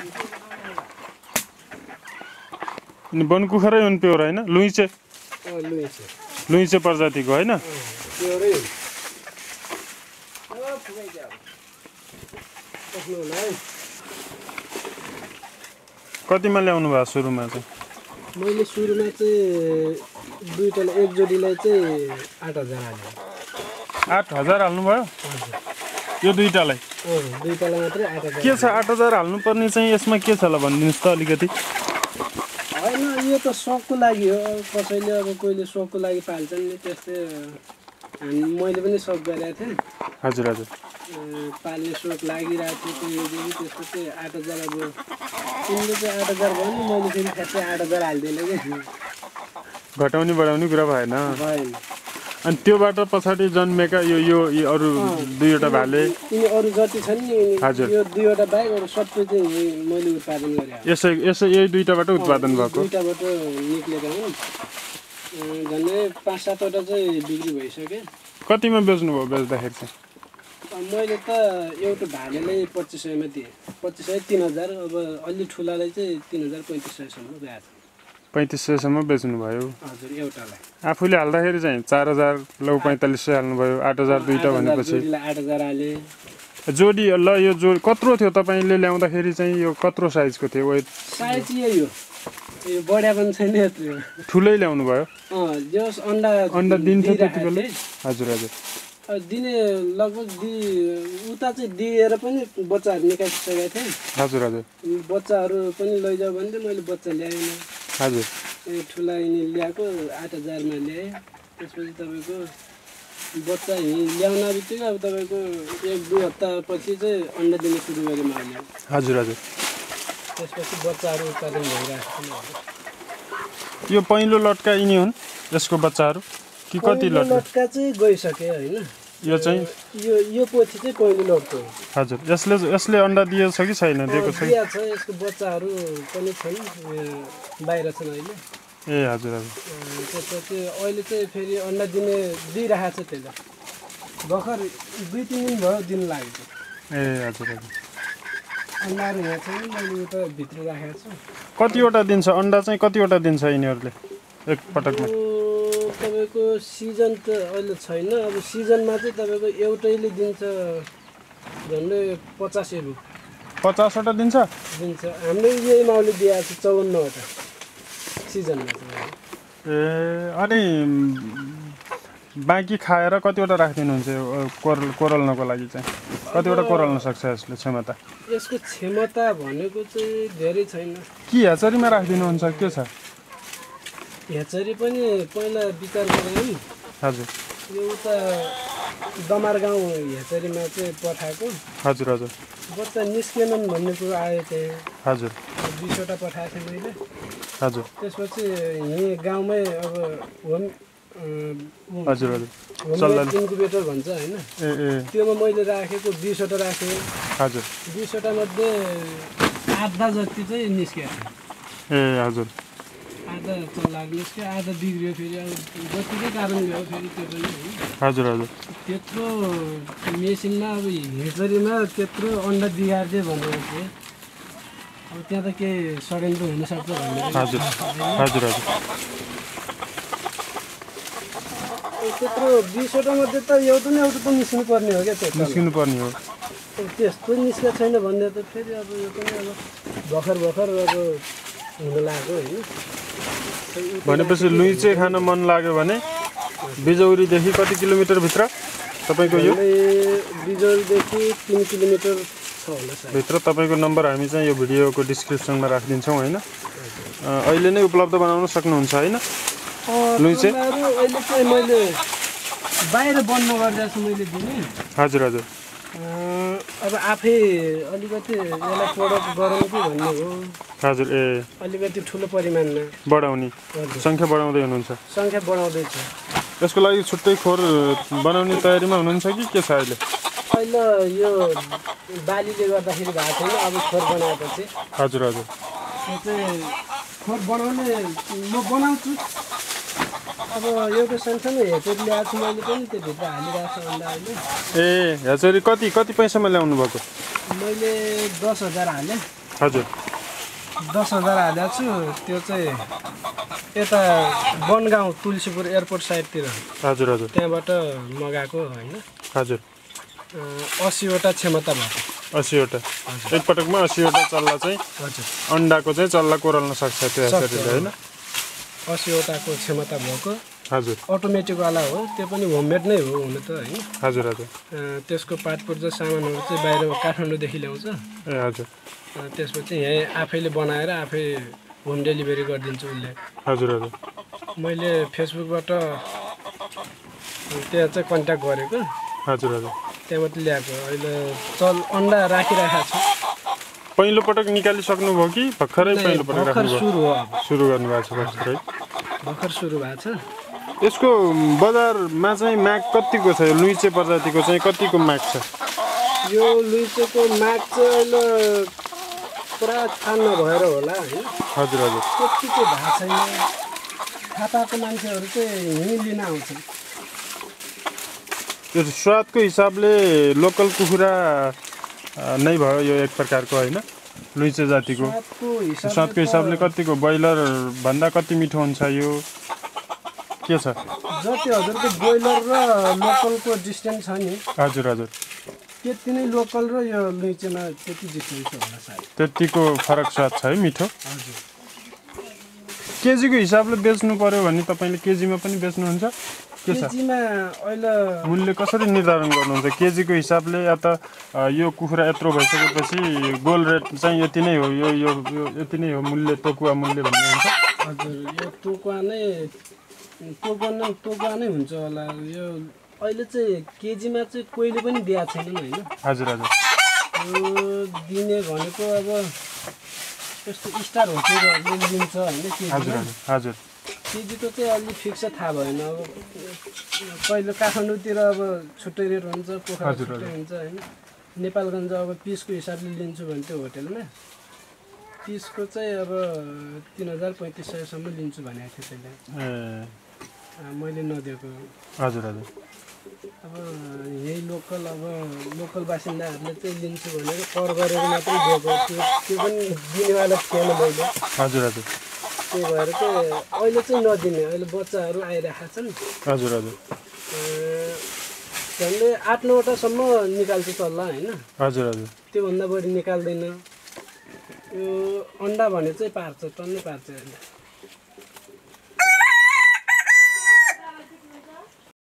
अनि बनकुखुरै हुन् प्योर हैन लुइचे लुइचे प्रजातिको हैन प्योरै कतिमा ल्याउनु भयो सुरुमा चाहिँ मैले सुरुमा चाहिँ दुईटालाई एक जोडीलाई चाहिँ 8000 हाले 8000 हाल्नु भयो यो दुईटालाई दुईटालाई मात्रै 8000 के छ 8000 हाल्नु पर्ने चाहिँ यसमा के छ ल भनिदिनुस् त अलिकति हैन यो त शौकको लागि हो कसैले अब कोहीले शौकको लागि पाल्छन् नि त्यस्तै मैले पनि शौक गरेको थिएँ हजुर हजुर पाल्ने शौक लागिरहेको थियो त्यसको चाहिँ 8000 अब तिमीले चाहिँ 8000 भन्नु मैले फेरि ठ्याक्कै 8000 हालिदिएँ कि घटाउने बढाउने कुरा भएन भएन अनि त्योबाट पछाडि जन्मेका यो अरु दुईवटा भाले यिनी अरु जति छन् नि हजुर यो दुईवटा बाहेक अरु सबै चाहिँ मैले उत्पादन गरे यसै यही दुईटाबाट उत्पादन भएको दुईटाबाट निक्लेका हुन् झन्डै 5-7 वटा चाहिँ बिक्री भइसके कतिमा बेच्नु भयो बेच्दाखेरि चाहिँ मैले त एउटा भालेलाई 2500 मा दिएँ 2500 3000 अब अलि ठुलालाई चाहिँ 3000-3500 सम्म गएको 3500 सम्म बेच्नु भयो हजुर एउटालाई आफूले हाल्दाखेरि चाहिँ 4000 लौ 4500 हाल्नु भयो 8000 दुईटा भनेपछि 8000 हाले जोडी ल यो जोडी कत्रो थियो तपाईले ल्याउँदाखेरि चाहिँ यो कत्रो साइजको थियो वेट साइज यही हो यो बढ्या पनि छैन यत्रो ठुलै ल्याउनु भयो जस अन्डा दिन्छ त्यतिबेला हजुर हजुर दिने लगभग उता चाहिँ दिएर पनि बच्चाहरू निकालिसकेको थिएँ हजुर हजुर बच्चाहरू पनि लैजाऊ भन्दै मैले बच्चा ल्याएन हजुर ए ठुला यिनी ल्याएको 8000 मा ल्याएँ त्यसपछि तपाईको बच्चा ल्याउन बित्तिकै अब तपाईको 1-2 हप्ता पछि चाहिँ अन्डा दिने सुरु गरे मैले हजुर हजुर त्यसपछि बच्चाहरू उत्पादन भइरहेको यो पहिलो लटका यिनी हुन् यसको बच्चाहरू कि कति लटका चाहिँ गइसके हैन यो चाहिँ यो पोथी चाहिँ पहिलो लटको हो हजुर यसले अन्डा दिएको छ कि छैन दिएको छ यसको बच्चाहरू पनि छन् बाहिर छन् अहिले ए हजुर हजुर त्यसपछि अहिले चाहिँ फेरि अन्डा दिइरहेको छ त्यसले भर्खर 2-3 दिन भयो दिन लागेको ए हजुर हजुर अन्डाहरू यहाँ चाहिँ मैले उता भित्र राखेको छु कतिवटा दिन्छ अन्डा चाहिँ कतिवटा दिन्छ यिनीहरूले एक पटकमा तपाईको सिजन त अहिले छैन अब सिजनमा चाहिँ तपाईको एउटैले दिन्छ झन्डै 50 50 वटा दिन्छ हामीले यही माउले दिएको छ 54 वटा सिजनमा ए अनि बाँकी खाएर कतिवटा राख्दिनुहुन्छ कोरल्नको लागि चाहिँ कतिवटा कोरल्न सक्छ यसले क्षमता यसको क्षमता भनेको चाहिँ धेरै छैन के ह्याचरीमा राख्दिनुहुन्छ के छ ह्याचरी पनि पहिला विचार गरे हजुर यो उता दमार गाउँ ह्याचरीमा चाहिँ पठाएको हजुर हजुर बच्चा निस्केनन् भन्ने कुरा आयो त्यहाँ हजुर 20 वटा पठाएको थिएँ मैले हजुर त्यसपछि यहीँ गाउँमै अब होम हजुर हजुर इन्कुबेटर भन्छ हैन त्योमा मैले राखेको 20 वटा राखेँ हजुर 20 वटा मध्ये आधा जति चाहिँ निस्क्यो ए हजुर आधा चल्लाको निस्क्यो आधा बिग्रियो फेरि अब जतिकै कारण भयो फेरि त्यो पनि हजुर हजुर त्यत्रो मेसिनमा अब हेचरीमा त्यत्रो अन्डा बिगार्दे भनेर चाहिँ अब त्यहाँ त के षड्यन्त्र हुनसक्छ भन्ने हजुर हजुर हजुर त्यत्रो 20 वटा मध्ये त एउटा न एउटा त निस्किनु पर्ने हो क्या त्यो निस्किनु पर्ने हो त्यस्तो निस्केको छैन भन्दा त फेरि अब यो पनि अब भर्खर अब हुन लाग्यो हैन भनेपछि लुइचे खान मन लाग्यो भने बिजौरीदेखि कति किलोमिटर भित्र तपाईको यो बिजौरीदेखि 3 किलोमिटर छ होला सायद भित्र तपाईको नम्बर हामी चाहिँ यो भिडियोको डिस्क्रिप्सनमा राखिदिन्छौँ हैन अहिले नै उपलब्ध बनाउन सक्नुहुन्छ हैन लुइचे अहिले चाहिँ मैले बाहिर बन्द गर्दैछु मैले दिने हजुर हजुर अब आफै अलिकति यसलाई प्रोडक्ट गरौँ कि भन्ने हो हजुर ए अलिकति ठुलो परिमाणमा बढाउने संख्या बढाउँदै हुनुहुन्छ संख्या बढाउँदै छु यसको लागि छुट्टै खोर बनाउने तयारीमा हुनुहुन्छ कि के छ अहिले अहिले यो बालीले गर्दाखेरि भएको छैन अब खोर बनाएपछि हजुर हजुर त्यो चाहिँ खोर बनाउने म बनाउँछु अब एउटा सानसानो हेचरी ल्याएको छु मैले पनि त्योभित्र हालिरहेको छु अन्डा अहिले ए हेचरी कति पैसामा ल्याउनु भएको मैले 10,000 हालेँ हजुर 10,000 हालेको छु त्यो चाहिँ यता बनगाउँ तुलसीपुर एयरपोर्ट साइडतिर हजुर हजुर त्यहाँबाट मगाएको होइन हजुर 80 वटा क्षमता भएको 80 वटा एकपटकमा 80 वटा चल्ला चाहिँ हजुर अन्डाको चाहिँ चल्ला कोराल्न सक्छ त्यो यसरी हैन 80 वटाको क्षमता भएको हजुर अटोमेटिक वाला हो त्यो पनि होममेड नै हो हुन त हैन हजुर हजुर त्यसको पार्ट पुर्जा सामानहरू चाहिँ बाहिर काठमाडौँदेखि ल्याउँछ ए हजुर त्यसपछि यहाँ आफैले बनाएर आफै होम डेलिभरी गरिदिन्छ उसले हजुर हजुर मैले फेसबुकबाट त्यहाँ चाहिँ कन्ट्याक्ट गरेको हजुर हजुर त्यहाँबाट ल्याएको अहिले चल अन्डा राखिराखेको छु पहिलो पटक निकालिसक्नुभयो कि भर्खरै पहिलो पटक भर्खर राख्नुभयो सुरु हो अब सुरु गर्नुभएको छ भर्खरै भर्खर सुरु भएको छ यसको बजारमा चाहिँ माग कतिको छ यो लुइचे प्रजातिको चाहिँ कतिको माग छ यो लुइचेको माग चाहिँ अहिले पुरा थान नभएर होला होइन हजुर हजुर त्यति चाहिँ भएको छैन थाहा पाएको मान्छेहरू चाहिँ यहीँ लिन आउँछन् यो स्वादको हिसाबले लोकल कुखुरा नै भयो यो एक प्रकारको होइन लुइचे जातिको स्वादको हिसाबले कतिको ब्रोइलर भन्दा कति मिठो हुन्छ यो के छ जति हजुरको ब्रोइलर र लोकलको डिस्टेन्स छ नि हजुर हजुर त्यति नै लोकल र यो लुइचेमा त्यति डिफ्रेन्स होला सायद त्यतिको फरक स्वाद छ है मिठो हजुर केजीको हिसाबले बेच्नु पर्यो भने तपाईँले केजीमा पनि बेच्नुहुन्छ के छ केजीमा अहिले मूल्य कसरी निर्धारण गर्नुहुन्छ केजीको हिसाबले या त यो कुखुरा यत्रो भइसकेपछि गोल रेट चाहिँ यति नै हो यो यो यति नै हो मूल्य तोकुवा मूल्य भन्ने हुन्छ हजुर यो टोकुवा नै हुन्छ होला यो अहिले चाहिँ केजीमा चाहिँ कोहीले पनि दिएको छैनन् होइन हजुर हजुर यो दिने भनेको अब यस्तो स्टार होटेलहरूले लिन्छ होइन हजुर केजीमा हजुर केजीको चाहिँ अलि फिक्स थाहा भएन अब पहिलो काठमाडौँतिर अब छुट्टै रेट हुन्छ पोखरा छुट्टै हुन्छ होइन नेपालगञ्ज अब पिसको हिसाबले लिन्छु भने त्यो होटेलमा पिसको चाहिँ अब 3,000-3,500सम्म लिन्छु भनेको थियो त्यसले मैले नदिएको हजुर हजुर अब यही लोकल बासिन्दाहरूले चाहिँ लिन्छु भनेर कर गरेर मात्रै दिएको त्यो पनि दिनेवाला थिएन मैले हजुर हजुर त्यही भएर चाहिँ अहिले चाहिँ नदिने अहिले बच्चाहरू आइरहेका छन् हजुर हजुर झन्डै 8-9 वटासम्म निकाल्छ चल्ला होइन हजुर हजुर त्योभन्दा बढी निकाल्दैन यो अन्डा भने चाहिँ पार्छ टन्नै पार्छ अहिले